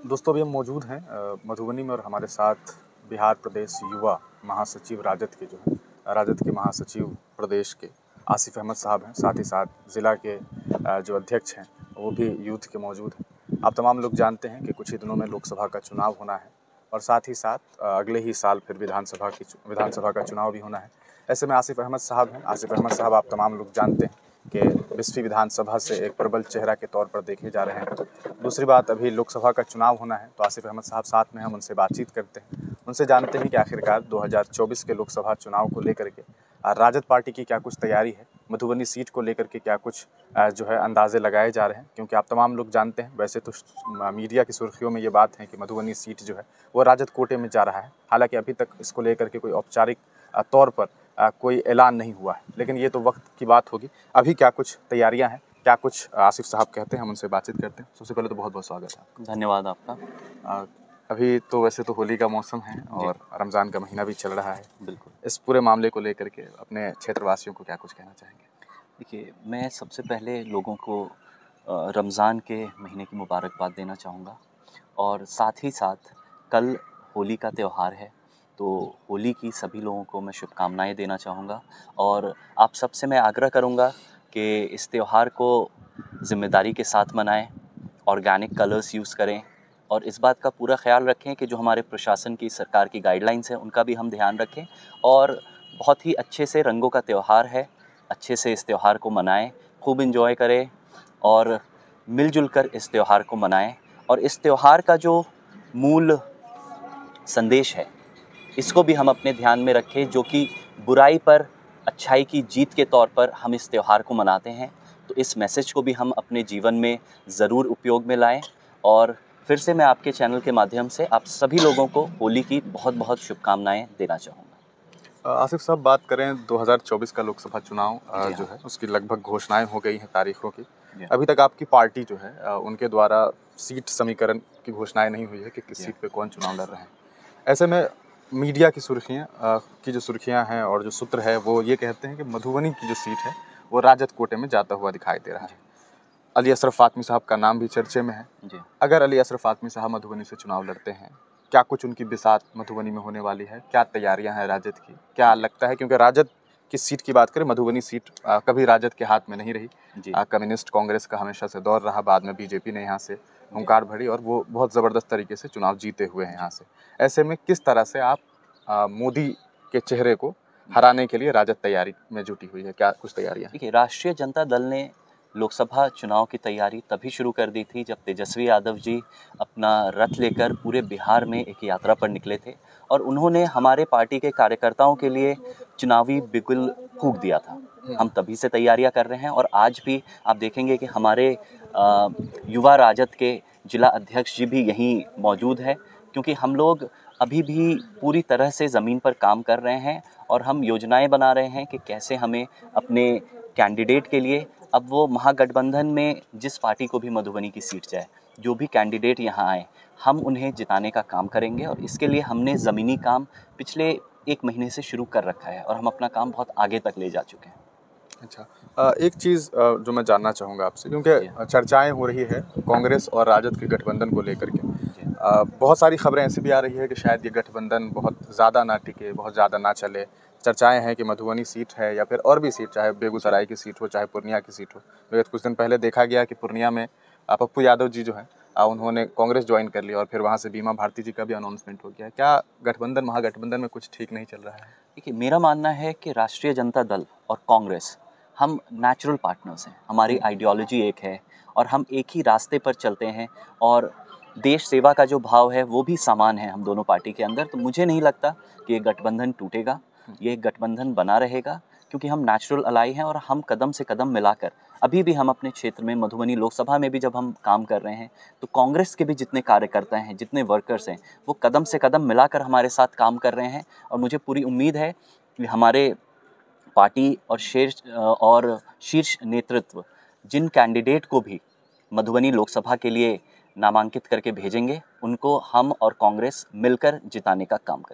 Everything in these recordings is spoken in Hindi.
दोस्तों अभी हम मौजूद हैं मधुबनी में और हमारे साथ बिहार प्रदेश युवा महासचिव राजद के जो हैं राजद के महासचिव प्रदेश के आसिफ अहमद साहब हैं। साथ ही साथ ज़िला के जो अध्यक्ष हैं वो भी यूथ के मौजूद हैं। आप तमाम लोग जानते हैं कि कुछ ही दिनों में लोकसभा का चुनाव होना है और साथ ही साथ अगले ही साल फिर विधानसभा का चुनाव भी होना है। ऐसे में आसिफ अहमद साहब हैं। आसिफ अहमद साहब आप तमाम लोग जानते हैं कि 20वीं विधानसभा से एक प्रबल चेहरा के तौर पर देखे जा रहे हैं। दूसरी बात, अभी लोकसभा का चुनाव होना है तो आसिफ अहमद साहब साथ में हम उनसे बातचीत करते हैं, उनसे जानते हैं कि आखिरकार 2024 के लोकसभा चुनाव को लेकर के राजद पार्टी की क्या कुछ तैयारी है, मधुबनी सीट को लेकर के क्या कुछ जो है अंदाजे लगाए जा रहे हैं। क्योंकि आप तमाम लोग जानते हैं, वैसे तो मीडिया की सुर्खियों में ये बात है कि मधुबनी सीट जो है वो राजद कोटे में जा रहा है। हालांकि अभी तक इसको लेकर के कोई औपचारिक तौर पर कोई ऐलान नहीं हुआ है, लेकिन ये तो वक्त की बात होगी। अभी क्या कुछ तैयारियां हैं, क्या कुछ आसिफ साहब कहते हैं, हम उनसे बातचीत करते हैं। सबसे पहले तो बहुत बहुत स्वागत है। धन्यवाद आपका। अभी तो वैसे तो होली का मौसम है और रमज़ान का महीना भी चल रहा है। बिल्कुल। इस पूरे मामले को लेकर के अपने क्षेत्रवासियों को क्या कुछ कहना चाहेंगे? देखिए, मैं सबसे पहले लोगों को रमज़ान के महीने की मुबारकबाद देना चाहूँगा और साथ ही साथ कल होली का त्यौहार है, तो होली की सभी लोगों को मैं शुभकामनाएँ देना चाहूँगा और आप सबसे मैं आग्रह करूँगा कि इस त्यौहार को ज़िम्मेदारी के साथ मनाएँ, ऑर्गेनिक कलर्स यूज़ करें और इस बात का पूरा ख़्याल रखें कि जो हमारे प्रशासन की, सरकार की गाइडलाइंस हैं, उनका भी हम ध्यान रखें और बहुत ही अच्छे से रंगों का त्यौहार है, अच्छे से इस त्यौहार को मनाएं, खूब एंजॉय करें और मिलजुल कर इस त्यौहार को मनाएं। और इस त्यौहार का जो मूल संदेश है, इसको भी हम अपने ध्यान में रखें, जो कि बुराई पर अच्छाई की जीत के तौर पर हम इस त्यौहार को मनाते हैं। तो इस मैसेज को भी हम अपने जीवन में ज़रूर उपयोग में लाएं और फिर से मैं आपके चैनल के माध्यम से आप सभी लोगों को होली की बहुत बहुत शुभकामनाएं देना चाहूँगा। आसिफ साहब, बात करें 2024 का लोकसभा चुनाव जी जो हाँ। है उसकी लगभग घोषणाएं हो गई हैं तारीखों की। जी अभी तक आपकी पार्टी जो है उनके द्वारा सीट समीकरण की घोषणाएं नहीं हुई है कि किस जी सीट पे कौन चुनाव लड़ रहे हैं। ऐसे में मीडिया की सुर्खियां हैं और जो सूत्र है वो ये कहते हैं कि मधुबनी की जो सीट है वो राजद कोटे में जाता हुआ दिखाई दे रहा है। अली अशरफ फातमी साहब का नाम भी चर्चे में है। जी। अगर अली अशरफ फातमी साहब मधुबनी से चुनाव लड़ते हैं, क्या कुछ उनकी बिसात मधुबनी में होने वाली है? क्या तैयारियां हैं राजद की? क्या लगता है, क्योंकि राजद की सीट की बात करें, मधुबनी सीट कभी राजद के हाथ में नहीं रही। जी। कम्युनिस्ट कांग्रेस का हमेशा से दौर रहा, बाद में बीजेपी ने यहाँ से हुंकार भरी और वो बहुत ज़बरदस्त तरीके से चुनाव जीते हुए हैं यहाँ से। ऐसे में किस तरह से आप मोदी के चेहरे को हराने के लिए राजद तैयारी में जुटी हुई है? क्या कुछ तैयारियां हैं? देखिए, राष्ट्रीय जनता दल ने लोकसभा चुनाव की तैयारी तभी शुरू कर दी थी जब तेजस्वी यादव जी अपना रथ लेकर पूरे बिहार में एक यात्रा पर निकले थे और उन्होंने हमारे पार्टी के कार्यकर्ताओं के लिए चुनावी बिगुल फूंक दिया था। हम तभी से तैयारियां कर रहे हैं और आज भी आप देखेंगे कि हमारे युवा राजद के जिला अध्यक्ष जी भी यहीं मौजूद हैं, क्योंकि हम लोग अभी भी पूरी तरह से ज़मीन पर काम कर रहे हैं और हम योजनाएं बना रहे हैं कि कैसे हमें अपने कैंडिडेट के लिए, अब वो महागठबंधन में जिस पार्टी को भी मधुबनी की सीट जाए, जो भी कैंडिडेट यहाँ आए, हम उन्हें जिताने का काम करेंगे और इसके लिए हमने ज़मीनी काम पिछले 1 महीने से शुरू कर रखा है और हम अपना काम बहुत आगे तक ले जा चुके हैं। अच्छा, एक चीज़ जो मैं जानना चाहूँगा आपसे, जी। क्योंकि चर्चाएं हो रही है कांग्रेस और राजद के गठबंधन को लेकर के। जी। बहुत सारी खबरें ऐसी भी आ रही है कि शायद ये गठबंधन बहुत ज़्यादा ना टिके, बहुत ज़्यादा ना चले। चर्चाएं हैं कि मधुबनी सीट है या फिर और भी सीट, चाहे बेगूसराय की सीट हो, चाहे पूर्णिया की सीट हो। तो कुछ दिन पहले देखा गया कि पूर्णिया में पप्पू यादव जी जो हैं उन्होंने कांग्रेस ज्वाइन कर लिया और फिर वहाँ से बीमा भारती जी का भी अनाउंसमेंट हो गया। क्या गठबंधन महागठबंधन में कुछ ठीक नहीं चल रहा है? देखिए, मेरा मानना है कि राष्ट्रीय जनता दल और कांग्रेस हम नेचुरल पार्टनर्स हैं, हमारी आइडियोलॉजी एक है और हम एक ही रास्ते पर चलते हैं और देश सेवा का जो भाव है वो भी समान है हम दोनों पार्टी के अंदर। तो मुझे नहीं लगता कि ये गठबंधन टूटेगा, ये गठबंधन बना रहेगा, क्योंकि हम नेचुरल अलाई हैं और हम कदम से कदम मिलाकर अभी भी हम अपने क्षेत्र में मधुबनी लोकसभा में भी जब हम काम कर रहे हैं तो कांग्रेस के भी जितने कार्यकर्ता हैं, जितने वर्कर्स हैं, वो कदम से कदम मिलाकर हमारे साथ काम कर रहे हैं और मुझे पूरी उम्मीद है कि हमारे पार्टी और शीर्ष नेतृत्व जिन कैंडिडेट को भी मधुबनी लोकसभा के लिए नामांकित करके भेजेंगे, उनको हम और कांग्रेस मिलकर जिताने का काम करेंगे।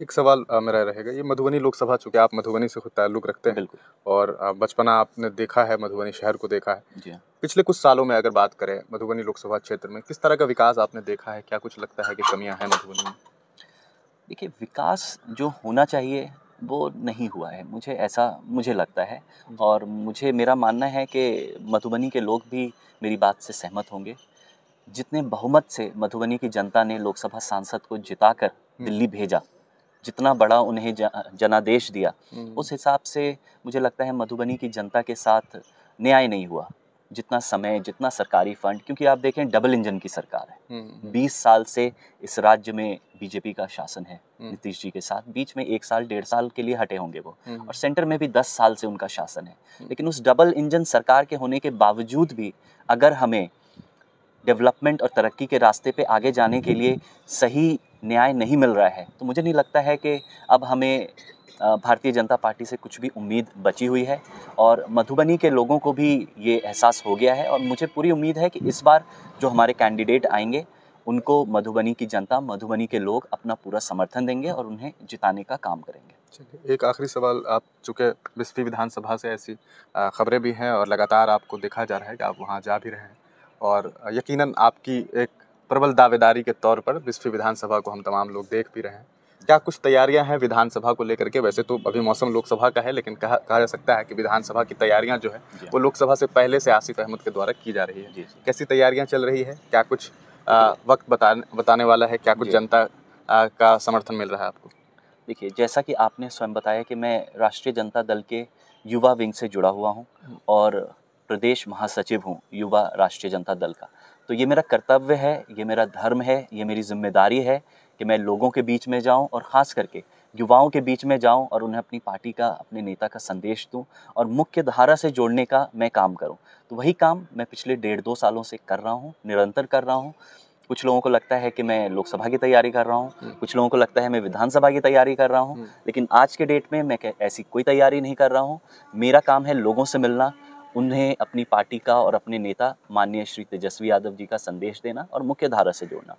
एक सवाल मेरा रहेगा, ये मधुबनी लोकसभा, चूँकि आप मधुबनी से खुद ताल्लुक़ रखते हैं बिल्कुल। और बचपना आपने देखा है, मधुबनी शहर को देखा है। जी हाँ। पिछले कुछ सालों में अगर बात करें मधुबनी लोकसभा क्षेत्र में, किस तरह का विकास आपने देखा है? क्या कुछ लगता है कि कमियाँ हैं मधुबनी में? देखिए, विकास जो होना चाहिए वो नहीं हुआ है, मुझे लगता है। जी। और मेरा मानना है कि मधुबनी के लोग भी मेरी बात से सहमत होंगे। जितने बहुमत से मधुबनी की जनता ने लोकसभा सांसद को जिताकर दिल्ली भेजा, जितना बड़ा उन्हें जनादेश दिया, उस हिसाब से मुझे लगता है मधुबनी की जनता के साथ न्याय नहीं हुआ। जितना समय, जितना सरकारी फंड, क्योंकि आप देखें डबल इंजन की सरकार है। 20 साल से इस राज्य में बीजेपी का शासन है नीतीश जी के साथ। बीच में 1 साल, 1.5 साल के लिए हटे होंगे वो, और सेंटर में भी 10 साल से उनका शासन है। लेकिन उस डबल इंजन सरकार के होने के बावजूद भी अगर हमें डेवलपमेंट और तरक्की के रास्ते पे आगे जाने के लिए सही न्याय नहीं मिल रहा है, तो मुझे नहीं लगता है कि अब हमें भारतीय जनता पार्टी से कुछ भी उम्मीद बची हुई है। और मधुबनी के लोगों को भी ये एहसास हो गया है, और मुझे पूरी उम्मीद है कि इस बार जो हमारे कैंडिडेट आएंगे उनको मधुबनी की जनता, मधुबनी के लोग अपना पूरा समर्थन देंगे और उन्हें जिताने का काम करेंगे। चलिए, एक आखिरी सवाल, आप चूँकि बिस्फी विधानसभा से ऐसी खबरें भी हैं और लगातार आपको देखा जा रहा है कि आप वहाँ जा भी रहे हैं और यकीनन आपकी एक प्रबल दावेदारी के तौर पर बिस्फी विधानसभा को हम तमाम लोग देख भी रहे हैं। क्या कुछ तैयारियां हैं विधानसभा को लेकर के? वैसे तो अभी मौसम लोकसभा का है, लेकिन कहा जा सकता है कि विधानसभा की तैयारियां जो है वो लोकसभा से पहले से आसिफ अहमद के द्वारा की जा रही है। कैसी तैयारियां चल रही है? क्या कुछ वक्त बताने वाला है? क्या कुछ जनता का समर्थन मिल रहा है आपको? देखिए, जैसा कि आपने स्वयं बताया कि मैं राष्ट्रीय जनता दल के युवा विंग से जुड़ा हुआ हूँ और प्रदेश महासचिव हूँ युवा राष्ट्रीय जनता दल का। तो ये मेरा कर्तव्य है, ये मेरा धर्म है, ये मेरी जिम्मेदारी है कि मैं लोगों के बीच में जाऊँ और ख़ास करके युवाओं के बीच में जाऊँ और उन्हें अपनी पार्टी का, अपने नेता का संदेश दूँ और मुख्य धारा से जोड़ने का मैं काम करूँ। तो वही काम मैं पिछले 1.5-2 सालों से कर रहा हूँ, निरंतर कर रहा हूँ। कुछ लोगों को लगता है कि मैं लोकसभा की तैयारी कर रहा हूँ, कुछ लोगों को लगता है मैं विधानसभा की तैयारी कर रहा हूँ, लेकिन आज के डेट में मैं ऐसी कोई तैयारी नहीं कर रहा हूँ। मेरा काम है लोगों से मिलना, उन्हें अपनी पार्टी का और अपने नेता माननीय श्री तेजस्वी यादव जी का संदेश देना और मुख्य धारा से जोड़ना।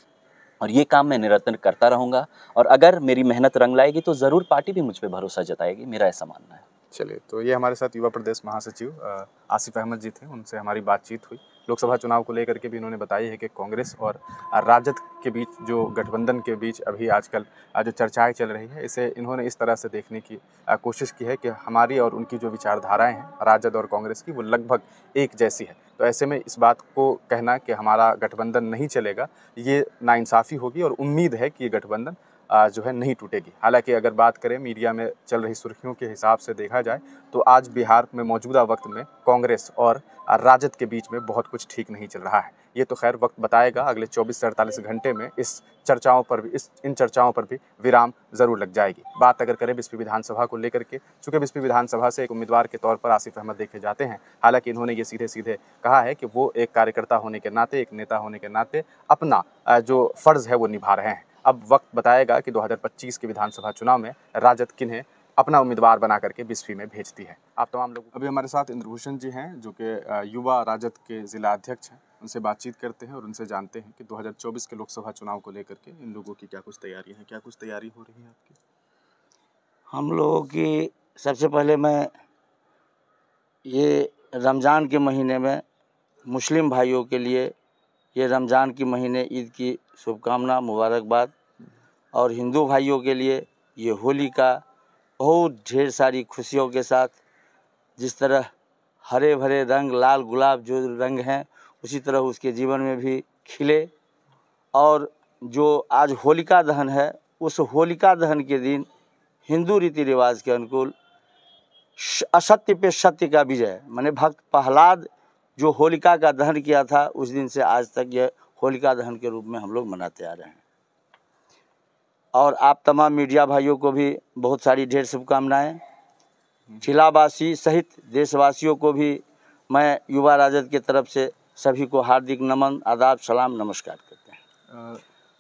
और ये काम मैं निरंतर करता रहूँगा, और अगर मेरी मेहनत रंग लाएगी तो ज़रूर पार्टी भी मुझ पे भरोसा जताएगी, मेरा ऐसा मानना है। चलिए, तो ये हमारे साथ युवा प्रदेश महासचिव आसिफ अहमद जी थे, उनसे हमारी बातचीत हुई। लोकसभा चुनाव को लेकर के भी इन्होंने बताई है कि कांग्रेस और राजद के बीच, जो गठबंधन के बीच अभी आजकल जो चर्चाएं चल रही है, इसे इन्होंने इस तरह से देखने की कोशिश की है कि हमारी और उनकी जो विचारधाराएं हैं राजद और कांग्रेस की, वो लगभग एक जैसी है। तो ऐसे में इस बात को कहना कि हमारा गठबंधन नहीं चलेगा, ये नाइंसाफ़ी होगी और उम्मीद है कि ये गठबंधन जो है नहीं टूटेगी। हालांकि अगर बात करें मीडिया में चल रही सुर्खियों के हिसाब से देखा जाए तो आज बिहार में मौजूदा वक्त में कांग्रेस और राजद के बीच में बहुत कुछ ठीक नहीं चल रहा है। ये तो खैर वक्त बताएगा, अगले 24 से 48 घंटे में इन चर्चाओं पर भी विराम ज़रूर लग जाएगी। बात अगर करें बिस्फी विधानसभा को लेकर के, चूँकि बिस्फी विधानसभा से एक उम्मीदवार के तौर पर आसिफ अहमद देखे जाते हैं, हालांकि इन्होंने ये सीधे सीधे कहा है कि वो एक कार्यकर्ता होने के नाते, एक नेता होने के नाते अपना जो फ़र्ज़ है वो निभा रहे हैं। अब वक्त बताएगा कि 2025 के विधानसभा चुनाव में राजद किन्हें अपना उम्मीदवार बना करके बिस्फी में भेजती है। आप तमाम लोग अभी हमारे साथ इंद्रभूषण जी हैं, जो कि युवा राजद के ज़िला अध्यक्ष हैं। उनसे बातचीत करते हैं और उनसे जानते हैं कि 2024 के लोकसभा चुनाव को लेकर के इन लोगों की क्या कुछ तैयारी है, क्या कुछ तैयारी हो रही है आपकी? हम लोगों की सबसे पहले मैं ये रमज़ान के महीने में मुस्लिम भाइयों के लिए ये रमज़ान के महीने ईद की शुभकामना, मुबारकबाद, और हिंदू भाइयों के लिए ये होली का बहुत ढेर सारी खुशियों के साथ, जिस तरह हरे भरे रंग, लाल गुलाब जो रंग हैं, उसी तरह उसके जीवन में भी खिले। और जो आज होलिका दहन है, उस होलिका दहन के दिन हिंदू रीति रिवाज के अनुकूल असत्य पे सत्य का विजय, माने भक्त प्रहलाद जो होलिका का दहन किया था, उस दिन से आज तक यह होलिका दहन के रूप में हम लोग मनाते आ रहे हैं। और आप तमाम मीडिया भाइयों को भी बहुत सारी ढेर शुभकामनाएं। जिलावासी सहित देशवासियों को भी मैं युवा राजद की तरफ से सभी को हार्दिक नमन, आदाब, सलाम, नमस्कार करते हैं।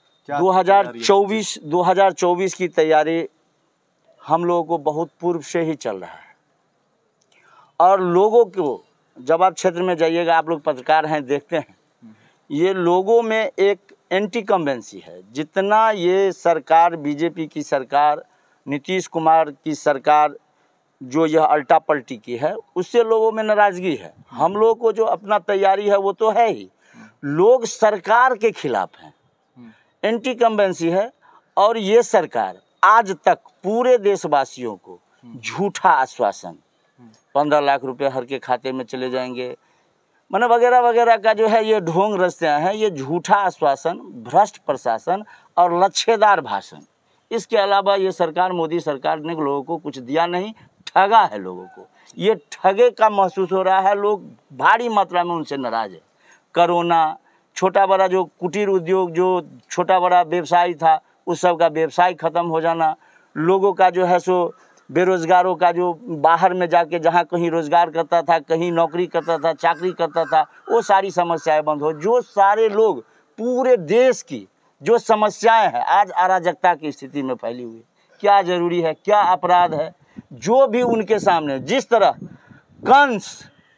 2024 की तैयारी हम लोगों को बहुत पूर्व से ही चल रहा है, और लोगों को जब आप क्षेत्र में जाइएगा, आप लोग पत्रकार हैं, देखते हैं, ये लोगों में एक एंटी कम्बेंसी है। जितना ये सरकार, बीजेपी की सरकार, नीतीश कुमार की सरकार जो यह अल्टा पल्टी की है, उससे लोगों में नाराज़गी है। हम लोगों को जो अपना तैयारी है वो तो है ही, लोग सरकार के खिलाफ हैं, एंटी कम्बेंसी है। और ये सरकार आज तक पूरे देशवासियों को झूठा आश्वासन, 15 लाख रुपए हर के खाते में चले जाएंगे, माने वगैरह वगैरह का जो है ये ढोंग रचते हैं। ये झूठा आश्वासन, भ्रष्ट प्रशासन और लच्छेदार भाषण, इसके अलावा ये सरकार, मोदी सरकार ने लोगों को कुछ दिया नहीं, ठगा है लोगों को। ये ठगे का महसूस हो रहा है, लोग भारी मात्रा में उनसे नाराज़ है। कोरोना, छोटा बड़ा जो कुटीर उद्योग, जो छोटा बड़ा व्यवसाय था, उस सब का व्यवसाय ख़त्म हो जाना, लोगों का जो है सो बेरोज़गारों का जो बाहर में जाके जहाँ कहीं रोज़गार करता था, कहीं नौकरी करता था, चाकरी करता था, वो सारी समस्याएं बंद हो। जो सारे लोग, पूरे देश की जो समस्याएं हैं आज अराजकता की स्थिति में फैली हुई, क्या ज़रूरी है, क्या अपराध है, जो भी उनके सामने, जिस तरह कंस,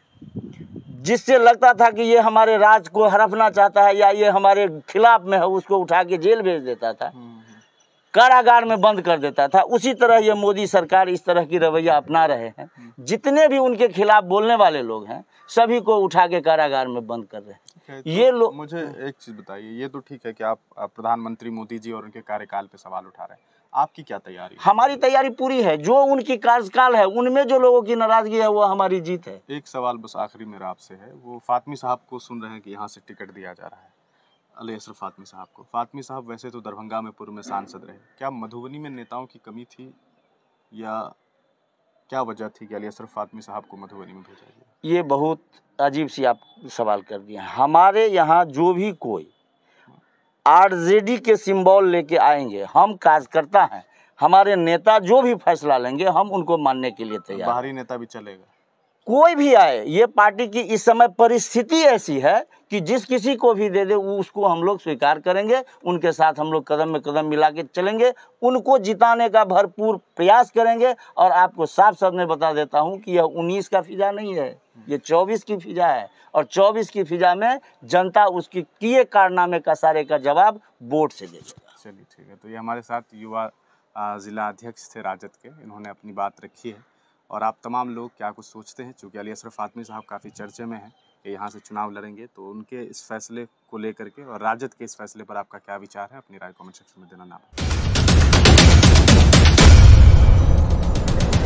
जिससे लगता था कि ये हमारे राज को हड़पना चाहता है या ये हमारे खिलाफ में है, उसको उठा के जेल भेज देता था, कारागार में बंद कर देता था, उसी तरह ये मोदी सरकार इस तरह की रवैया अपना रहे हैं। जितने भी उनके खिलाफ बोलने वाले लोग हैं, सभी को उठा के कारागार में बंद कर रहे हैं। तो ये लोग, मुझे एक चीज़ बताइए, ये तो ठीक है कि आप प्रधानमंत्री मोदी जी और उनके कार्यकाल पे सवाल उठा रहे हैं, आपकी क्या तैयारी है? हमारी तैयारी पूरी है। जो उनकी कार्यकाल है उनमें जो लोगों की नाराज़गी है वो हमारी जीत है। एक सवाल बस आखिरी मेरा आपसे है, वो फातमी साहब को सुन रहे हैं कि यहाँ से टिकट दिया जा रहा है, अली अशरफ फातमी साहब को। फातमी साहब वैसे तो दरभंगा में पूर्व में सांसद रहे, क्या मधुबनी में नेताओं की कमी थी या क्या वजह थी कि अली अशरफ फातमी साहब को मधुबनी में भेजा गया? ये बहुत अजीब सी आप सवाल कर दिए हैं। हमारे यहाँ जो भी कोई आरजेडी के सिंबल लेके आएंगे, हम कार्यकर्ता हैं, हमारे नेता जो भी फैसला लेंगे हम उनको मानने के लिए तैयार हैं। बाहरी नेता भी चलेगा? कोई भी आए, ये पार्टी की इस समय परिस्थिति ऐसी है कि जिस किसी को भी दे दे उसको हम लोग स्वीकार करेंगे, उनके साथ हम लोग कदम में कदम मिला के चलेंगे, उनको जिताने का भरपूर प्रयास करेंगे। और आपको साफ साफ मैं बता देता हूं कि यह 19 का फिजा नहीं है, ये 24 की फिजा है। और 24 की फिजा में जनता उसकी किए कारनामे का सारे का जवाब वोट से देगा। चलिए ठीक है, तो ये हमारे साथ युवा जिला अध्यक्ष थे राजद के, इन्होंने अपनी बात रखी है। और आप तमाम लोग क्या कुछ सोचते हैं, चूँकि अली अशरफ फातमी साहब काफ़ी चर्चे में हैं कि यहाँ से चुनाव लड़ेंगे, तो उनके इस फैसले को लेकर के और राजद के इस फैसले पर आपका क्या विचार है, अपनी राय कमेंट सेक्शन में देना ना भूलें।